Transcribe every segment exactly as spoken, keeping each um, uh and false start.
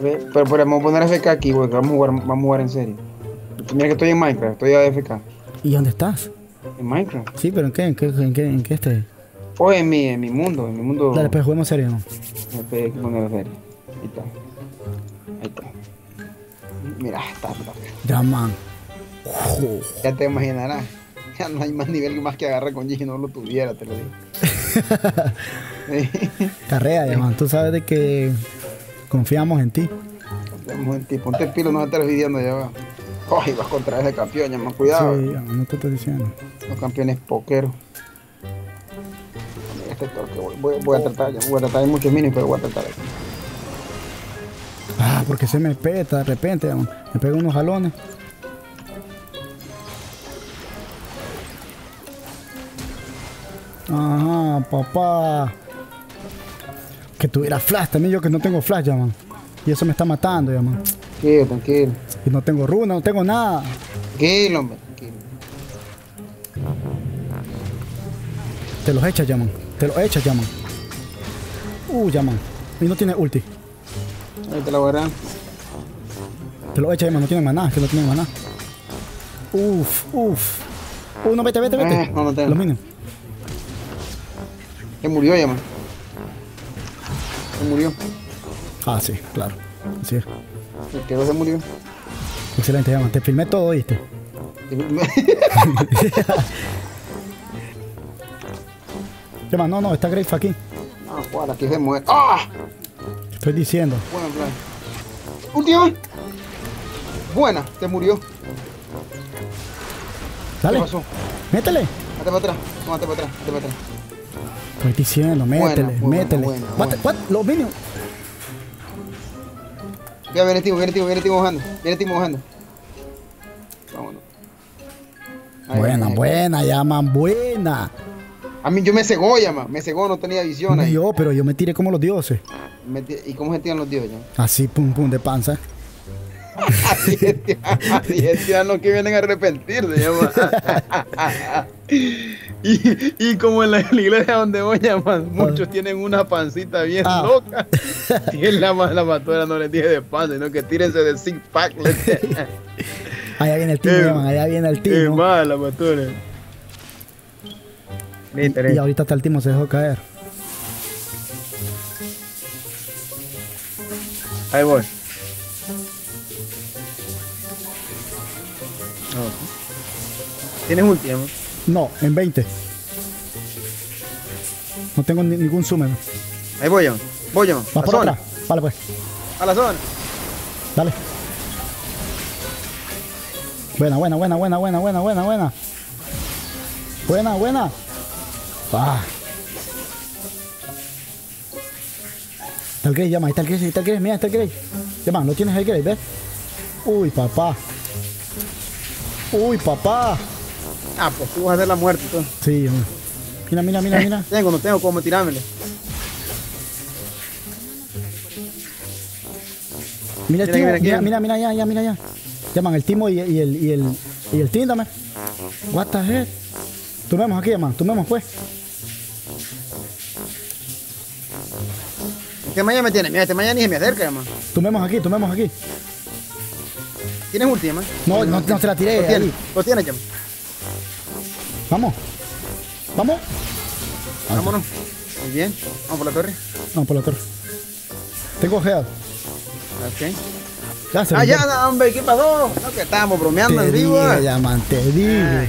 Ve, Pero, pero vamos a poner F K aquí, güey, que vamos a jugar, vamos a jugar en serio. Mira que estoy en Minecraft, estoy a F K. ¿Y dónde estás? En Minecraft. Sí, pero ¿en qué? ¿En qué? ¿En qué? ¿En qué este? Pues en mi, en mi mundo, en mi mundo. Dale, pues juguemos serio, ¿no? Hay que poner serio. Ahí está. Ahí está. Mira, está, está. Ya, man. Oh. Ya te imaginarás. Ya no hay más nivel más que agarrar con G si no lo tuviera, te lo digo. Carrea, ya, man. Tú sabes de que confiamos en ti. Confiamos en ti. Ponte el pilo, no me estés viviendo ya va. Ay, vas contra ese campeón, ya más cuidado. Sí, ya, man, no te estoy diciendo. Los campeones pokeros. Este torque, voy, voy, voy a tratar, ya, voy a tratar, hay muchos minis, pero voy a tratar aquí. Ah, porque se me peta de repente, ya, man. Me pega unos jalones. Ajá, papá. Que tuviera flash también, yo que no tengo flash, ya, man. Y eso me está matando, ya, man. Tranquilo, tranquilo. Y no tengo runa, no tengo nada. Tranquilo, hombre, tranquilo. Te los echas, ya, man. Te los echas, ya, man. Uh, ya, man. Y no tiene ulti. Ahí te la voy a dar. Te los echas, ya, man. No tiene maná, que no tiene maná. Uf, uf. Uh, no, vete, vete, vete. Eh, no, no tengo. Los minions. Se murió ya, man. Se murió. Ah, sí, claro. Así es. El que no se murió. Excelente, ya, man. Te filmé todo, ¿viste? Ya, man, no, no, está Grafe aquí. Ah, Juan, aquí se muere. ¡Ah! Estoy diciendo. Bueno, plan. Última. Buena, se murió. Dale. ¿Qué pasó? Métele. Mate para atrás. No, mate para atrás. Mate para atrás. Estoy diciendo, métele, Buena, buena, métele. buena, What, buena. what? Los minions. Ya viene el timo, viene el timo, viene el timo bajando. Viene el timo bajando. Vámonos. Ahí, Buena, ahí, ahí. buena, ya, man, buena. A mí yo me cegó ya, man. Me cegó, no tenía visión ahí. Yo, pero yo me tiré como los dioses. Me ti- ¿Y cómo se tiran los dioses ya? Así, pum, pum, de panza. Así es, tía- así es, tiranos que vienen a arrepentirse, ya, man. y, y como en la, en la iglesia donde voy, ya, man, muchos tienen una pancita bien Ah. loca. Y en la, la matora no les dije de panza, sino que tírense de six pack. les dije. Allá viene el timo, Eh, ya, man, allá viene el Es timo. mala, matora. Listo, Y ahorita hasta el timo se dejó caer. ahí voy. ¿Tienes última? No, en veinte. No tengo ni- ningún súmer. Ahí voy yo. Voy yo. Vas A por zona. atrás. Vale, pues. A la zona. Dale. Buena, buena, buena, buena, buena, buena, buena, buena. Buena, buena. Ah. Está el Grace, llama, ahí está el Grace, ahí está el Grace, mira, ahí está el Grace. Llama, lo tienes el Grace, ¿ves? Uy, papá. Uy, papá. Ah, pues tú vas a hacer la muerte, tú. Sí, hombre. Mira, mira, mira, mira. Tengo, no tengo cómo tirármelo. Mira el Mira, timo, mira, mira, mira. mira, mira, ya, ya, mira, ya. Llaman el timo y, y el, y el, y el tíndame. What the heck? Tomemos aquí, llaman, tomemos pues. ¿Qué mañana me tiene? Mira, este mañana ni se me acerca, man. Tomemos aquí, tomemos aquí. ¿Tienes última? No, no, no se la tiré. Lo tienes, ahí. lo tienes, Llama. Vamos. Vamos. Vámonos. Muy bien. Vamos por la torre. Vamos por la torre. Tengo head. Ok. Ya se Ah, vendió. ya, no, hombre, ¿qué pasó? No, que estábamos bromeando Te en vivo. dije, eh. llaman, te dije. Ay.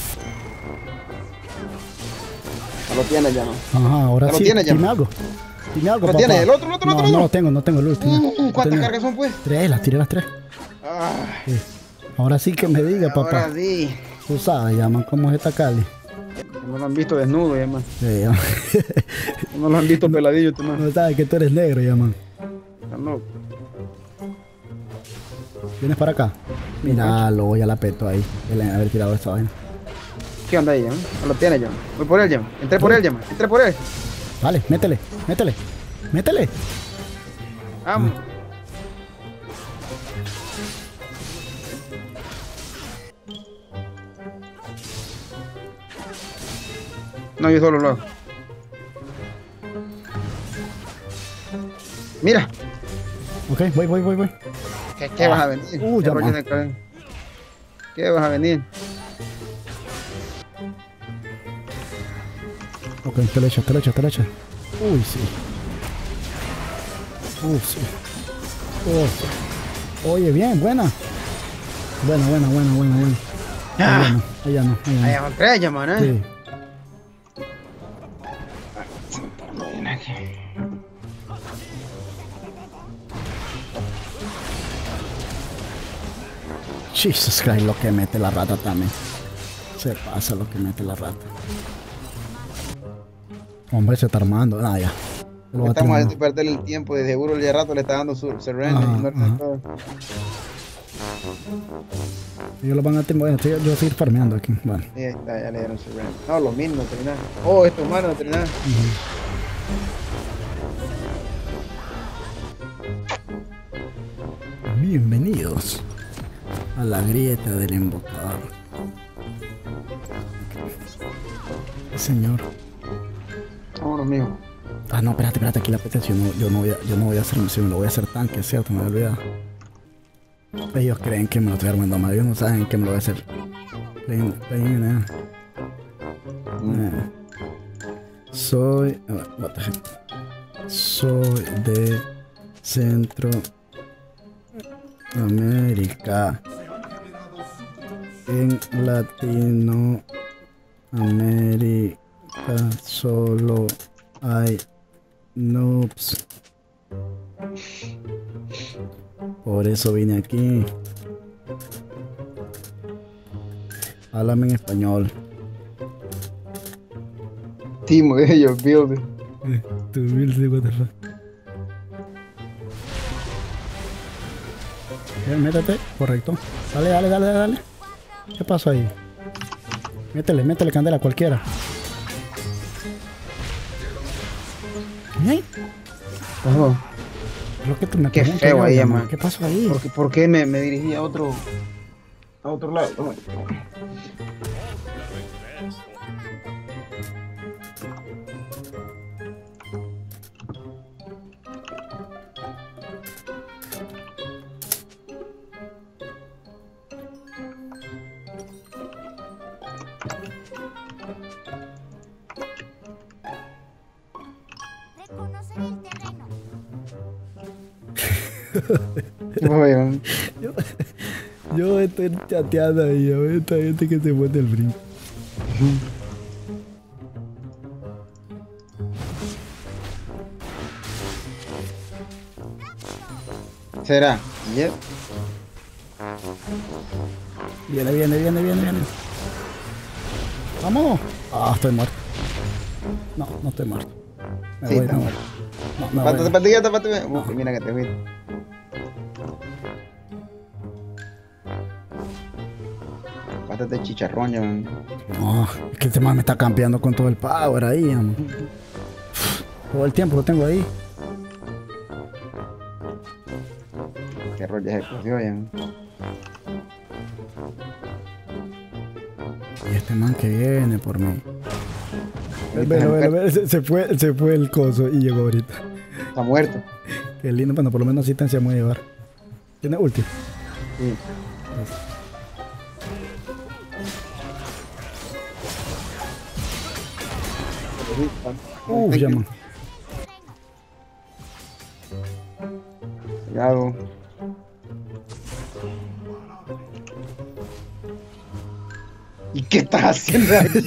No lo tienes, Llama. Ajá, ahora Ya lo sí. tienes, Dime llama. algo. Dime algo, ¿Lo papá. tienes? ¿El otro, el otro, el No, otro? no lo tengo, no tengo el último. Uh, uh, ¿Cuántas Tenía cargas son, pues? Tres, las tiré las tres. Ah, Sí. Ahora sí que me diga, papá. ahora sí. Tú sabes, llaman, cómo es esta Cali. No lo han visto desnudo, Llama. Sí, llaman. No lo han visto peladillo, tu man. No sabes que tú eres negro, llaman. Están locos. ¿Vienes para acá? Mira, lo voy a la peto ahí. El haber tirado esta vaina. ¿Qué onda ahí, Llama? No lo tiene, Llama. Voy por él, Llama. Entré por él, Llama. Entré por él. Dale, métele, métele. Métele. Vamos. No, yo solo lo hago. Mira. Ok, voy, voy, voy, voy. ¿Qué, qué vas a venir? Uh, ¿Qué, ya rollo va. de ca- ¿Qué vas a venir? Ok, te lo echa, te lo echa, te lo echa. Uy, sí. Uy, sí. Oh, sí. Oye, bien, buena. Buena, buena, buena, buena, buena. Ah, Allá no, allá no, ahí allá van tres, ya, man, no. ¿eh? Sí. Jesus Christ, lo que mete la rata también. Se pasa lo que mete la rata. Hombre, se está armando. Ah, ya. Lo va a Estamos tirar, haciendo perder el tiempo. De seguro el de rato le está dando su surrender. Ajá, y no ajá. todo. ellos lo van a tirar. Yo yo voy a seguir farmeando aquí. Vale. Sí, ahí está, ya le dieron surrender. No, lo mismo, no tiene nada. Oh, estos manos no tienen nada. Bienvenidos a la grieta del invocador. Señor. Vámonos, mijo. Ah, no, espérate, espérate, aquí la apetece. Yo no, yo no voy a, yo no voy a hacer misión, lo voy a hacer tanque, ¿cierto? Me he olvidado. Ellos creen que me lo estoy armando mal, ellos no saben que me lo voy a hacer. Play- play- eh. Eh. Soy. ah, what the heck. Soy de Centro América. En Latinoamérica solo hay noobs. Por eso vine aquí. Háblame en español. Timo, ellos, build. Tu build, what the fuck. Bien, métete, correcto. Dale, dale, dale, dale. ¿Qué pasó ahí? Métele, métele candela a cualquiera. Bien. Ojo. Lo que tú me Qué preguntas feo yo, ahí, hermano. man. ¿Qué pasó ahí? ¿Por qué, por qué me, me dirigí a otro, a otro lado? Toma. Reconocen el terreno. Oye, man. Yo, yo estoy chateando ahí, a ver esta gente que se pone el brinco. ¿Será? Yep. Viene, viene, viene, viene, viene. ¡Vamos! Ah, estoy muerto. No, no estoy muerto. Me Sí, voy, está me voy. muerto. No, me Pártate, voy. pártate, pártate. Uy, mira que te fui. Pártate chicharrón, ya, man. No, es que este man me está campeando con todo el power ahí, amor. Todo el tiempo lo tengo ahí. Qué rollo se cogió, ya. Y este man que viene por mí. Velo, velo, velo, se, se fue, se fue el coso y llegó ahorita. Está muerto. Qué lindo, bueno, por lo menos asistencia me voy a llevar. ¿Tiene ulti? Sí. Uh, ya man. Cuidado. ¿Y qué estás haciendo ahí?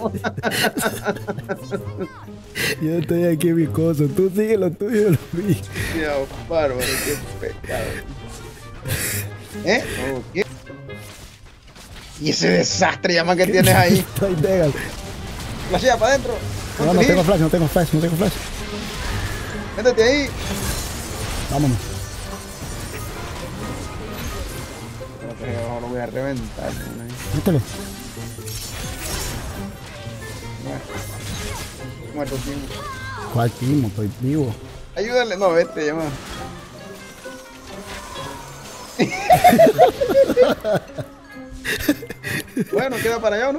Yo estoy aquí en mi coso, tú sigue lo tuyo, lo vi. Dios, bárbaro, qué pecado. ¿Eh? Oh, ¿qué? ¿Y ese desastre, llama, que tienes ahí? Estoy legal. Flashea para adentro. No, no tengo flash, no tengo flash, no tengo flash. Métete ahí. Vámonos. Pero lo voy a reventar. Métele. Muerto, tío. ¿Cuál timo? Estoy vivo. Ayúdale, no, vete, llama. Bueno, queda para allá, ¿o no?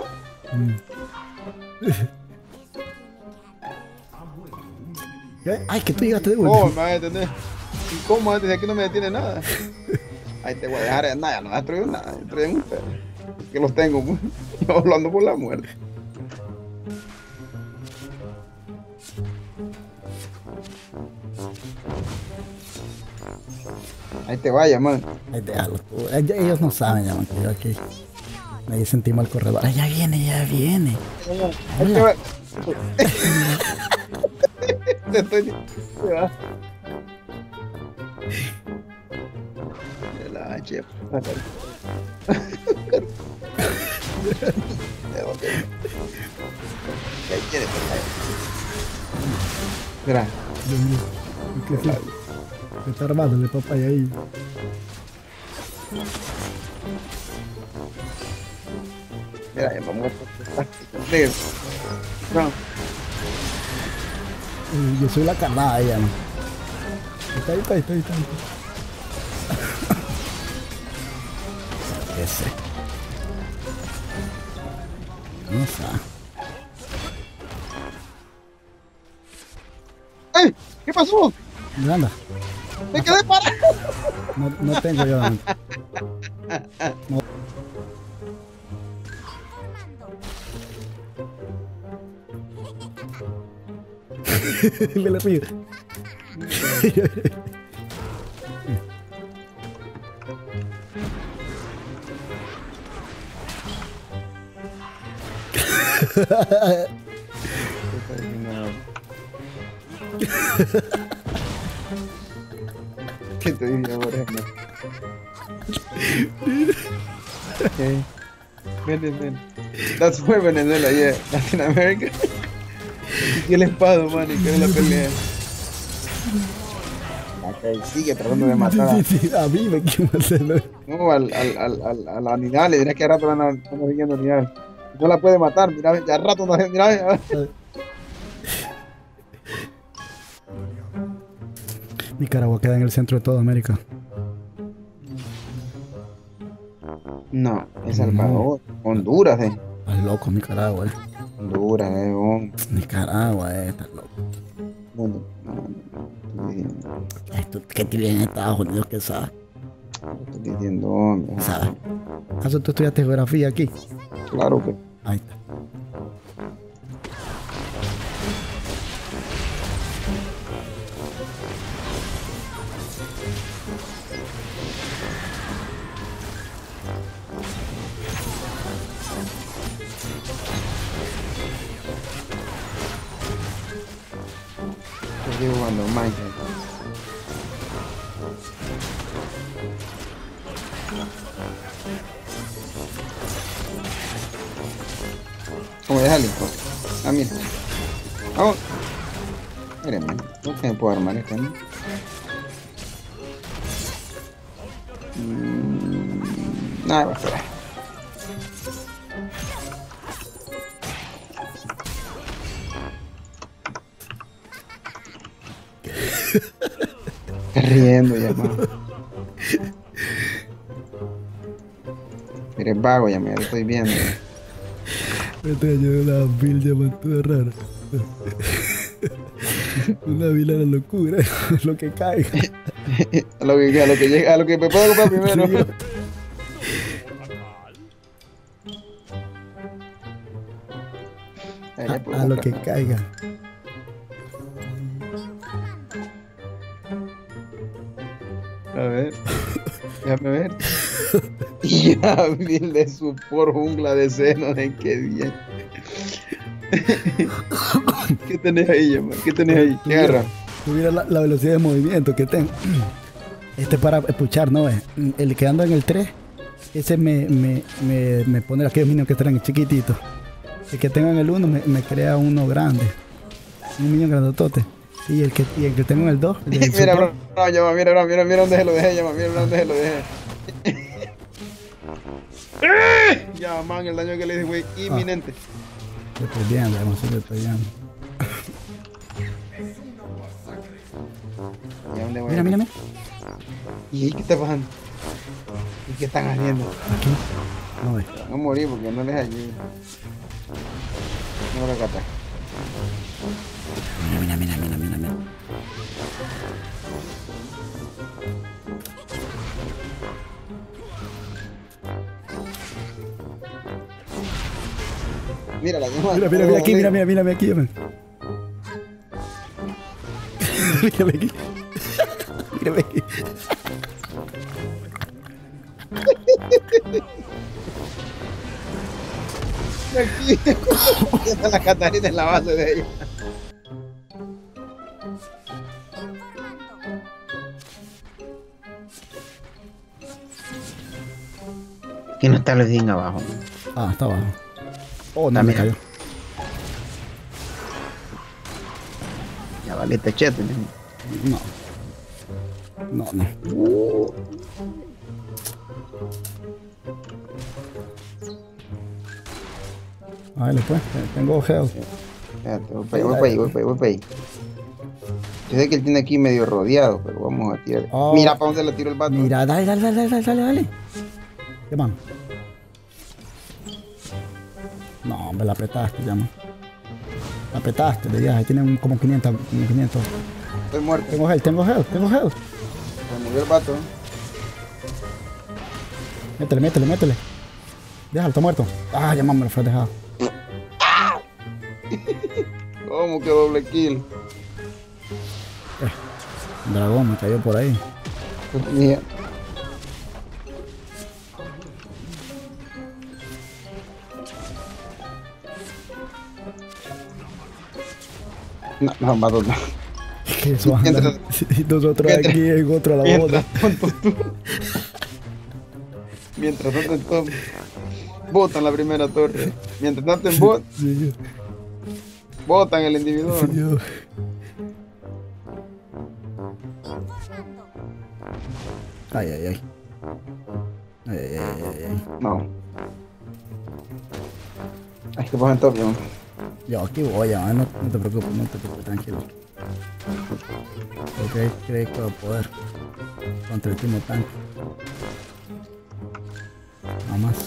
¿Qué? Ay, que tú llegaste de Oh, ulti. me vas a entender. ¿Y cómo antes de aquí no me detiene nada? Ahí te voy a dejar, nada, no destruyo nada, destruyen ustedes. Que los tengo, pues. Yo hablando por la muerte. Ahí te vaya, man. Ahí déjalo tú. Ellos ellos no saben, ya, man, que yo aquí. Ahí sentimos el corredor. Ah, ya viene, ya viene. Ahí te va. Te estoy... La chef. ¿Qué quieres? Mira. Dios mío. ¿Qué es eso? Se está armando el papaya ahí. Mira, ya vamos a... No. Eh, Yo soy la carnada ella, ¿no? Está ahí, está ahí, está ahí, está ahí. Ese. No sé. ¡Ey! ¿Qué pasó? ¿Dónde anda? ¡Me quedé parado! No, no tengo yo. No. Me la río. ¿Qué te diría, por ejemplo? Okay. Ven, ven, ven. That's where Venezuela, yeah. Latin America. Y el espado, man, y que es la pelea. Okay, sigue tratando de matar a... Sí, sí, a mí me quiero hacerlo. No, al, al, al, al, al animal, le dirás que a rato van estamos siguiendo animal. No la puede matar, mira, ya a rato no, mira. Nicaragua queda en el centro de toda América. No, El Salvador, no. Honduras, eh. Estás loco, Nicaragua, eh. Honduras, eh, bon. Nicaragua, eh, estás loco. No, no, no, no, no. Esto, ¿qué tienes en Estados Unidos que sabes? Estoy diciendo, hombre. ¿Sabes? ¿Acaso tú estudiaste geografía aquí? Claro que. Ahí está. Estoy jugando Minecraft. ¿Cómo dejarle? Ah, mira. Vamos. Mírenme, no se me puedo armar este, ¿no? Mm, nada, va a esperar. Está riendo ya, man. Eres vago, ya me lo estoy viendo. Me extrañó una build llaman toda rara. Una build a la locura, lo que caiga. A lo que, a lo que llega, a lo que me puedo comprar primero. A, a lo que caiga. A ver, déjame ver. Ya, mil de su por jungla de seno, de qué bien. ¿Qué tenés ahí, man? ¿Qué tenés ahí? ¿Qué agarra? Mira la, la velocidad de movimiento que tengo. Este para escuchar, ¿no? El que anda en el tres, ese me, me, me, me pone aquellos minions que están chiquititos. El que tengo en el uno me, me crea uno grande. Un minion grandotote. Y el que, y el que tengo en el dos. El mira, bro, no, llama, mira, bro, mira, mira dónde se lo dejé, llama, mira dónde se lo dejé. Ya, man, el daño que le hice fue inminente. Ah, estoy viendo, vamos a estoy viendo. Mira, mira, mira. ¿Y qué está pasando? ¿Y qué están haciendo? Aquí. No ve. No morí porque no les ayudo. No lo capaz. Mira, mira, mira, mira, mira, mira. Mira la llama. Mira, mira, mira aquí, mira, mira, mira, mira aquí, man. Mírame aquí. Mírame aquí. Aquí está la Catarina en la base de ella. Aquí no está el Edín abajo. Ah, está abajo. Oh, no, me cayó. Ya valiste chete. No. No, no. Uh. Vale, pues, tengo gel. Espérate, voy para ahí, voy para ahí, voy para ahí, voy para ahí. Yo sé que él tiene aquí medio rodeado, pero vamos a tirar. Oh, mira para dónde le tiro el vato. Mira, dale, dale, dale, dale, dale, dale. ¿Qué man? No, me la apretaste, ya man. La apretaste, de viaje, tiene un, como quinientos, como quinientos. Estoy muerto. Tengo gel, tengo gel, tengo gel. Se murió el vato. Métele, métele, métele. Déjalo, está muerto. Ah, ya man, me lo fue dejado. ¿Cómo que doble kill? Eh, un dragón me cayó por ahí. Mira. No, no, Madonna. Que eso anda. Mientras- Nosotros mientras- aquí en otro a la boda. Mientras tanto tú. Mientras tanto tú. Botan la primera torre. Mientras tanto en bot, Sí, botan el individual. yo, yo. Ay, ay, ay. Ay, ay, ay, ay, ay. No. Hay que poner top, ¿no? Yo aquí voy, ya, no, no te preocupes, no te preocupes, tranquilo. Porque crees que va a poder contra el último tanque. Nada más.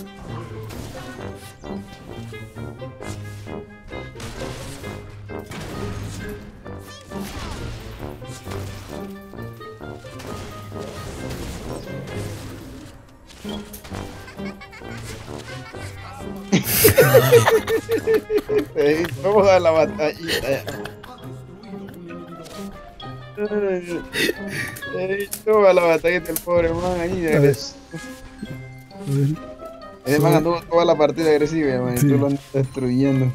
Sí, vamos a la batallita ya. Ay, toda la batallita el pobre man ahí. A ver. A ver. Ese man anduvo toda la partida agresiva, ya, man, y Sí. tú lo andas destruyendo.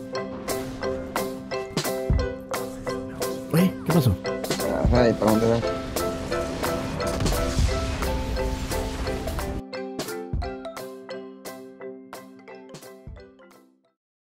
Oye, ¿qué pasó? Ay, ¿para dónde vas?